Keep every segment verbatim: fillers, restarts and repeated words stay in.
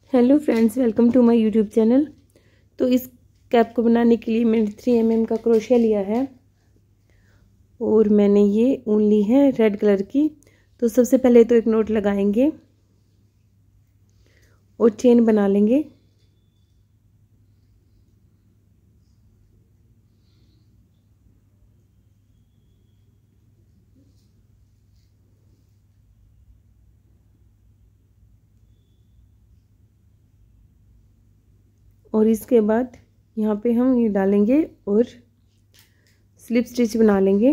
Hello friends, welcome to my YouTube channel. तो इस cap को बनाने के लिए मैंने थ्री एम एम का क्रोशिया लिया है और मैंने ये ऊन ली है रेड कलर की। तो सबसे पहले तो एक नोट लगाएंगे और चेन बना लेंगे। और इसके बाद यहाँ पे हम ये डालेंगे और स्लिप स्टिच बना लेंगे।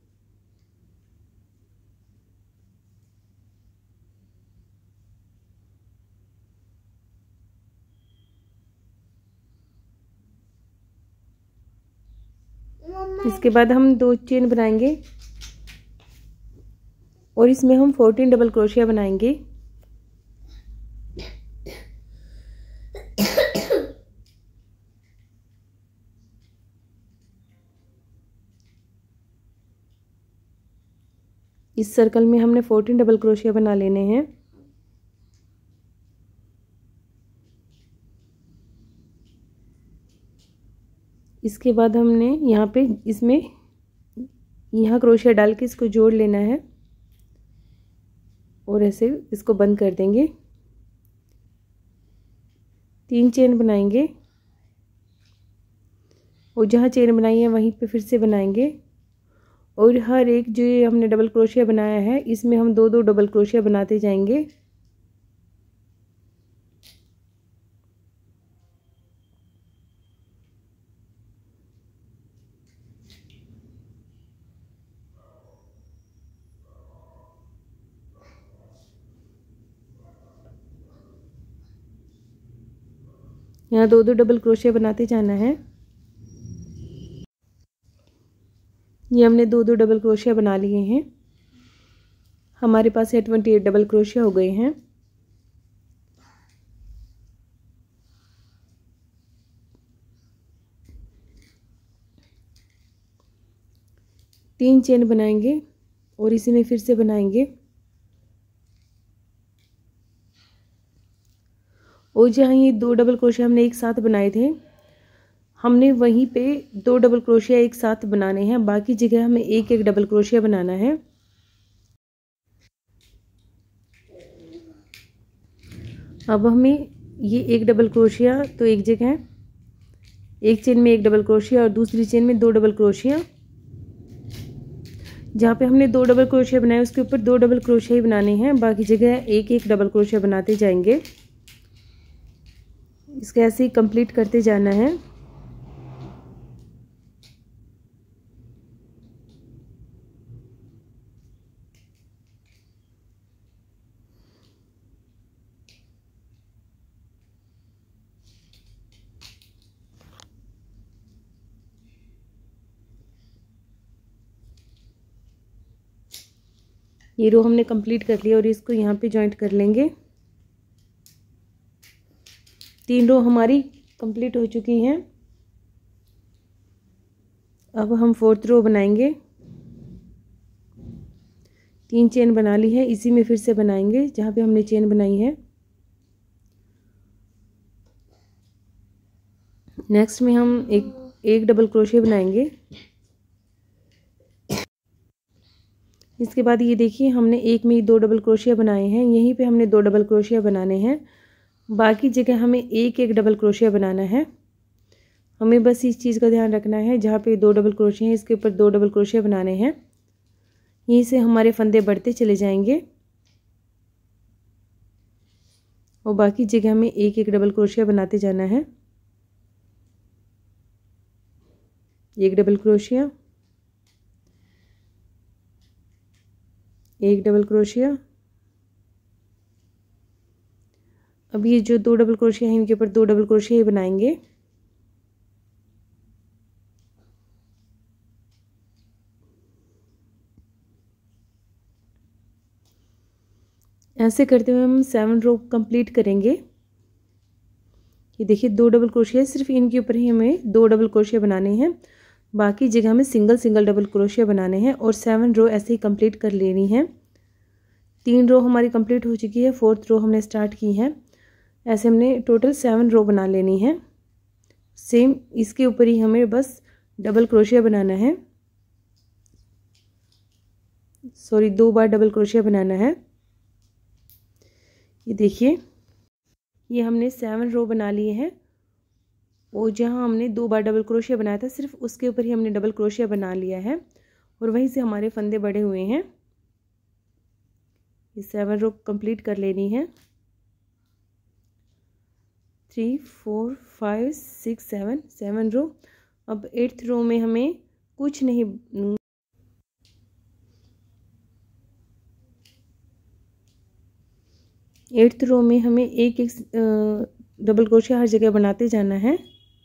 इसके बाद हम दो चेन बनाएंगे और इसमें हम फोर्टीन डबल क्रोशिया बनाएंगे। इस सर्कल में हमने फोर्टीन डबल क्रोशिया बना लेने हैं। इसके बाद हमने यहाँ पे इसमें यहाँ क्रोशिया डाल के इसको जोड़ लेना है और ऐसे इसको बंद कर देंगे। तीन चेन बनाएंगे और जहाँ चेन बनाई है वहीं पे फिर से बनाएंगे और हर एक जो ये हमने डबल क्रोशिया बनाया है इसमें हम दो दो डबल क्रोशिया बनाते जाएंगे। यहाँ दो दो डबल क्रोशिया बनाते जाना है। ये हमने दो दो डबल क्रोशिया बना लिए हैं। हमारे पास ये ट्वेंटी एट डबल क्रोशिया हो गए हैं। तीन चेन बनाएंगे और इसी में फिर से बनाएंगे और जहाँ ये दो डबल क्रोशिया हमने एक साथ बनाए थे हमने वहीं पे दो डबल क्रोशिया एक साथ बनाने हैं। बाकी जगह हमें एक एक डबल क्रोशिया बनाना है। अब हमें ये एक डबल क्रोशिया तो एक जगह, एक चेन में एक डबल क्रोशिया और दूसरी चेन में दो डबल क्रोशिया। जहाँ पे हमने दो डबल क्रोशिया बनाए उसके ऊपर दो डबल क्रोशिया ही बनाने हैं। बाकी जगह एक एक डबल क्रोशिया बनाते जाएंगे। इसको ऐसे ही कंप्लीट करते जाना है। ये रो हमने कंप्लीट कर लिया और इसको यहाँ पे जॉइंट कर लेंगे। तीन रो हमारी कंप्लीट हो चुकी हैं। अब हम फोर्थ रो बनाएंगे। तीन चेन बना ली है, इसी में फिर से बनाएंगे जहाँ पे हमने चेन बनाई है। नेक्स्ट में हम एक एक डबल क्रोशिया बनाएंगे। इसके बाद ये देखिए हमने एक में ही दो डबल क्रोशिया बनाए हैं। यहीं पे हमने दो डबल क्रोशिया बनाने हैं। बाकी जगह हमें एक एक डबल क्रोशिया बनाना है। हमें बस इस चीज़ का ध्यान रखना है जहाँ पे दो डबल क्रोशिया हैं इसके ऊपर दो डबल क्रोशिया बनाने हैं। यहीं से हमारे फंदे बढ़ते चले जाएंगे और बाकी जगह हमें एक एक डबल क्रोशिया बनाते जाना है। एक डबल क्रोशिया, एक डबल क्रोशिया। अब ये जो दो डबल क्रोशिया है इनके ऊपर दो डबल क्रोशिया ही बनाएंगे। ऐसे करते हुए हम सेवन रो कंप्लीट करेंगे। ये देखिए दो डबल क्रोशिया सिर्फ इनके ऊपर ही हमें दो डबल क्रोशिया बनाने हैं। बाकी जगह में सिंगल सिंगल डबल क्रोशिया बनाने हैं और सेवन रो ऐसे ही कंप्लीट कर लेनी है। तीन रो हमारी कंप्लीट हो चुकी है, फोर्थ रो हमने स्टार्ट की है। ऐसे हमने टोटल सेवन रो बना लेनी है। सेम इसके ऊपर ही हमें बस डबल क्रोशिया बनाना है, सॉरी दो बार डबल क्रोशिया बनाना है। ये देखिए, ये हमने सेवन रो बना लिए हैं और जहाँ हमने दो बार डबल क्रोशिया बनाया था सिर्फ उसके ऊपर ही हमने डबल क्रोशिया बना लिया है और वहीं से हमारे फंदे बड़े हुए हैं। ये सेवन रो कंप्लीट कर लेनी है। Three four five six seven, seven row. अब एट्थ रो में हमें कुछ नहीं, एट्थ रो में हमें एक एक डबल क्रोशिया हर जगह बनाते जाना है।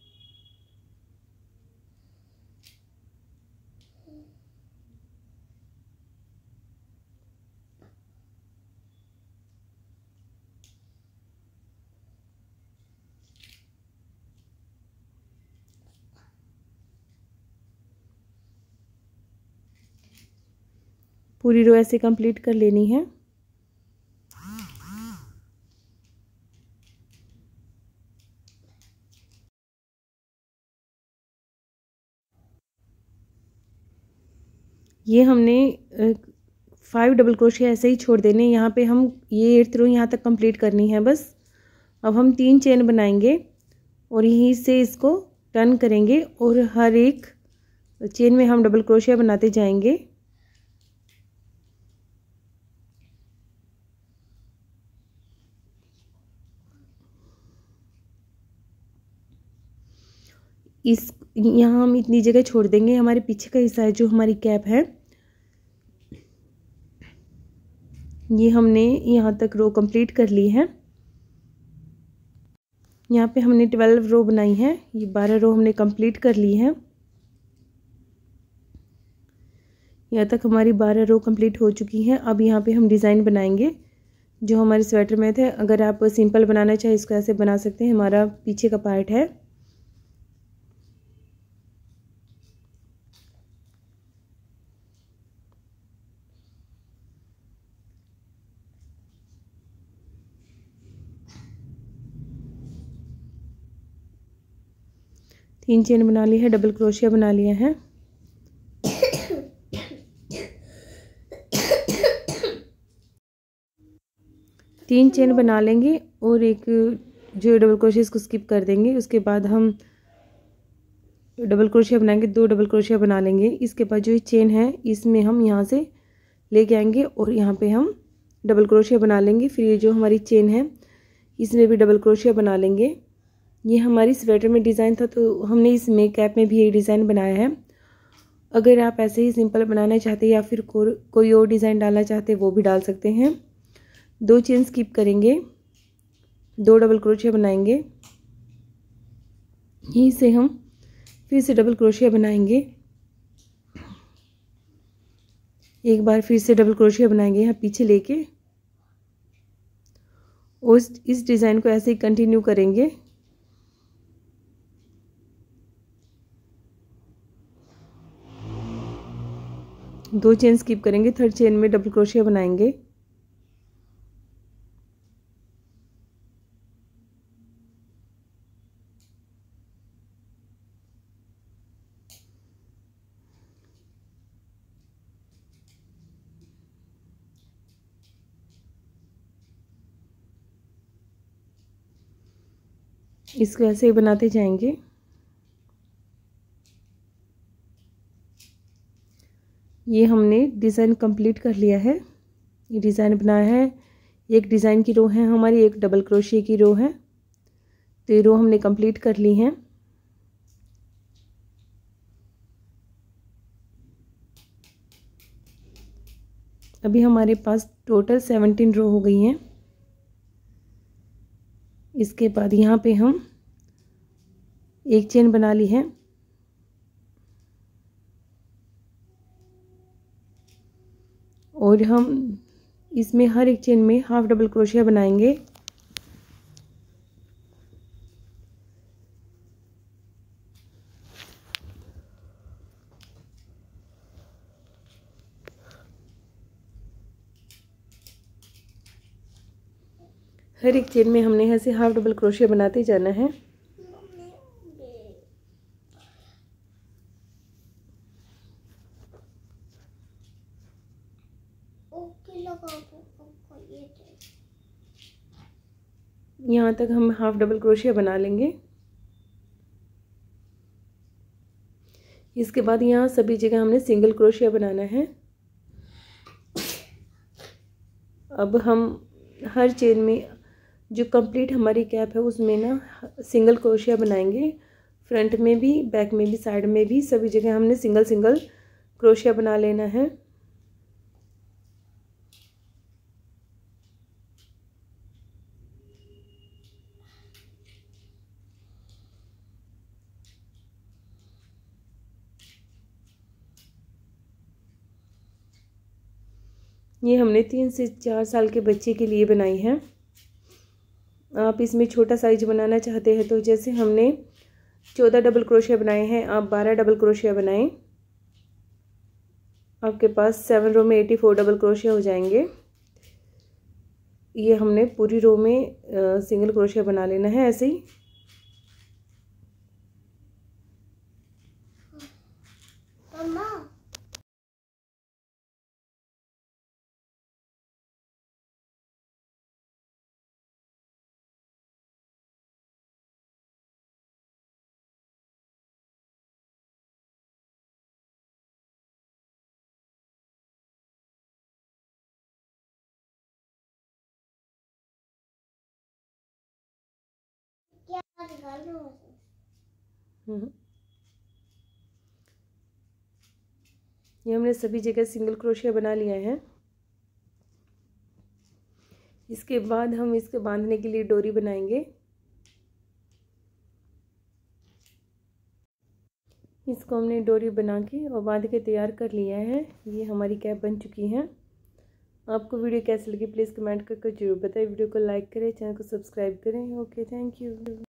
पूरी रो ऐसे कंप्लीट कर लेनी है। ये हमने फाइव डबल क्रोशिया ऐसे ही छोड़ देने। यहाँ पे हम ये एट्थ रो यहाँ तक कंप्लीट करनी है बस। अब हम तीन चेन बनाएंगे और यहीं से इसको टर्न करेंगे और हर एक चेन में हम डबल क्रोशिया बनाते जाएंगे। इस यहाँ हम इतनी जगह छोड़ देंगे। हमारे पीछे का हिस्सा है जो हमारी कैप है, ये हमने यहाँ तक रो कंप्लीट कर ली है। यहाँ पे हमने ट्वेल्व रो बनाई है, ये बारह रो हमने कंप्लीट कर ली है। यहाँ तक हमारी बारह रो कंप्लीट हो चुकी हैं। अब यहाँ पे हम डिज़ाइन बनाएंगे जो हमारे स्वेटर में थे। अगर आप सिंपल बनाना चाहे इसको ऐसे बना सकते हैं। हमारा पीछे का पार्ट है, तीन चेन बना ली है, डबल क्रोशिया बना लिया है। तीन चेन बना लेंगे और एक जो डबल क्रोशिया इसको स्किप कर देंगे। उसके बाद हम डबल क्रोशिया बनाएंगे, दो डबल क्रोशिया बना लेंगे। इसके बाद जो ये चेन है इसमें हम यहाँ से लेके आएंगे और यहाँ पे हम डबल क्रोशिया बना लेंगे। फिर ये जो हमारी चेन है इसमें भी डबल क्रोशिया बना लेंगे। ये हमारी स्वेटर में डिज़ाइन था तो हमने इसमें कैप में भी ये डिज़ाइन बनाया है। अगर आप ऐसे ही सिंपल बनाना चाहते हैं या फिर को, कोई और डिज़ाइन डालना चाहते हैं वो भी डाल सकते हैं। दो चेन स्किप करेंगे, दो डबल क्रोशिया बनाएंगे, यहीं से हम फिर से डबल क्रोशिया बनाएंगे। एक बार फिर से डबल क्रोशिया बनाएंगे यहाँ पीछे लेके और इस डिज़ाइन को ऐसे ही कंटिन्यू करेंगे। दो चेन स्किप करेंगे, थर्ड चेन में डबल क्रोशिया बनाएंगे। इसको ऐसे ही बनाते जाएंगे। ये हमने डिज़ाइन कंप्लीट कर लिया है। ये डिज़ाइन बनाया है, एक डिज़ाइन की रो है हमारी, एक डबल क्रोशिया की रो है। तो ये रो हमने कंप्लीट कर ली है। अभी हमारे पास टोटल सेवनटीन रो हो गई हैं। इसके बाद यहाँ पे हम एक चेन बना ली है और हम इसमें हर एक चेन में हाफ डबल क्रोशिया बनाएंगे। हर एक चेन में हमने ऐसे हाफ डबल क्रोशिया बनाते जाना है। यहाँ तक हम हाफ डबल क्रोशिया बना लेंगे। इसके बाद यहाँ सभी जगह हमने सिंगल क्रोशिया बनाना है। अब हम हर चेन में जो कंप्लीट हमारी कैप है उसमें ना सिंगल क्रोशिया बनाएंगे। फ्रंट में भी, बैक में भी, साइड में भी, सभी जगह हमने सिंगल सिंगल क्रोशिया बना लेना है। ये हमने तीन से चार साल के बच्चे के लिए बनाई है। आप इसमें छोटा साइज बनाना चाहते हैं तो जैसे हमने चौदह डबल क्रोशिया बनाए हैं, आप बारह डबल क्रोशिया बनाएं। आपके पास सेवन रो में एटी फोर डबल क्रोशिया हो जाएंगे। ये हमने पूरी रो में आ, सिंगल क्रोशिया बना लेना है ऐसे ही। ये हमने सभी जगह सिंगल क्रोशिया बना लिया है। इसके बाद हम इसके बांधने के लिए डोरी बनाएंगे। इसको हमने डोरी बना के और बांध के तैयार कर लिया है। ये हमारी कैप बन चुकी है। आपको वीडियो कैसी लगी प्लीज़ कमेंट करके जरूर बताएं। वीडियो को लाइक करें, चैनल को सब्सक्राइब करें। Okay, thank you.